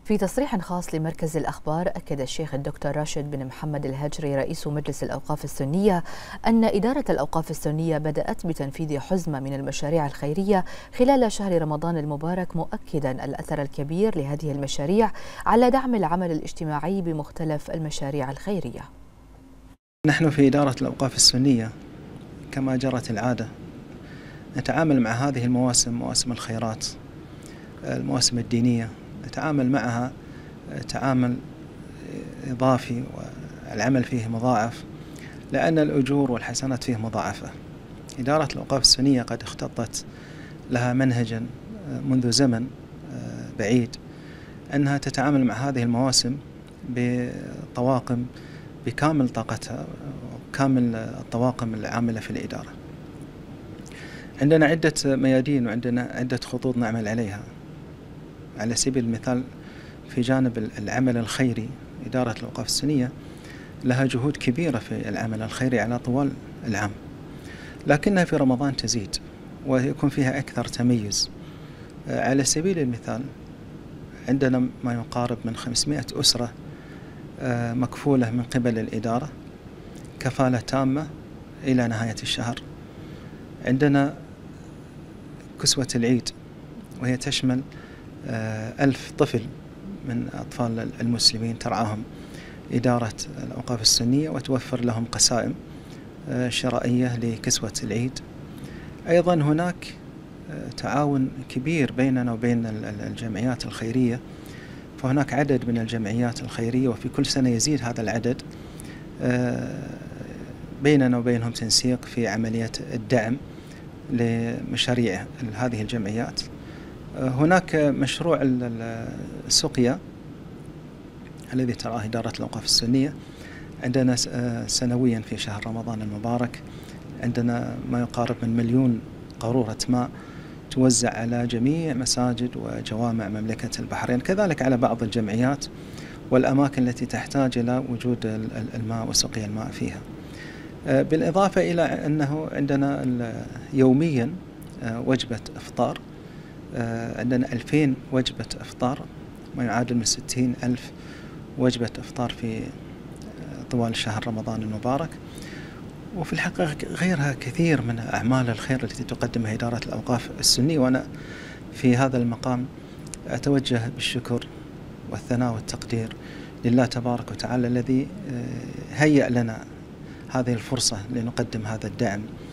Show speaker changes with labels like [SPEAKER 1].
[SPEAKER 1] في تصريح خاص لمركز الأخبار، أكد الشيخ الدكتور راشد بن محمد الهجري رئيس مجلس الأوقاف السنية أن إدارة الأوقاف السنية بدأت بتنفيذ حزمة من المشاريع الخيرية خلال شهر رمضان المبارك، مؤكدا الأثر الكبير لهذه المشاريع على دعم العمل الاجتماعي بمختلف المشاريع الخيرية.
[SPEAKER 2] نحن في إدارة الأوقاف السنية كما جرت العادة نتعامل مع هذه المواسم، مواسم الخيرات، المواسم الدينية، نتعامل معها تعامل إضافي والعمل فيه مضاعف، لأن الأجور والحسنات فيه مضاعفة. إدارة الأوقاف السنية قد اختطت لها منهجا منذ زمن بعيد أنها تتعامل مع هذه المواسم بطواقم بكامل طاقتها وكامل الطواقم العاملة في الإدارة. عندنا عدة ميادين وعندنا عدة خطوط نعمل عليها. على سبيل المثال في جانب العمل الخيري، إدارة الأوقاف السنية لها جهود كبيرة في العمل الخيري على طوال العام، لكنها في رمضان تزيد ويكون فيها أكثر تميز. على سبيل المثال عندنا ما يقارب من 500 أسرة مكفولة من قبل الإدارة كفالة تامة إلى نهاية الشهر. عندنا كسوة العيد وهي تشمل 1000 طفل من أطفال المسلمين ترعاهم إدارة الأوقاف السنية وتوفر لهم قسائم شرائية لكسوة العيد. أيضا هناك تعاون كبير بيننا وبين الجمعيات الخيرية، فهناك عدد من الجمعيات الخيرية وفي كل سنة يزيد هذا العدد. بيننا وبينهم تنسيق في عملية الدعم لمشاريع هذه الجمعيات. هناك مشروع السقيا الذي تراه إدارة الأوقاف السنية عندنا سنويا في شهر رمضان المبارك، عندنا ما يقارب من 1,000,000 قارورة ماء توزع على جميع مساجد وجوامع مملكة البحرين، كذلك على بعض الجمعيات والأماكن التي تحتاج إلى وجود الماء وسقي الماء فيها. بالإضافة إلى أنه عندنا يوميا وجبة إفطار، عندنا 2000 وجبة إفطار، ما يعادل من 60,000 وجبة إفطار في طوال شهر رمضان المبارك. وفي الحقيقة غيرها كثير من أعمال الخير التي تقدمها إدارة الأوقاف السنية، وأنا في هذا المقام أتوجه بالشكر والثناء والتقدير لله تبارك وتعالى الذي هيأ لنا هذه الفرصة لنقدم هذا الدعم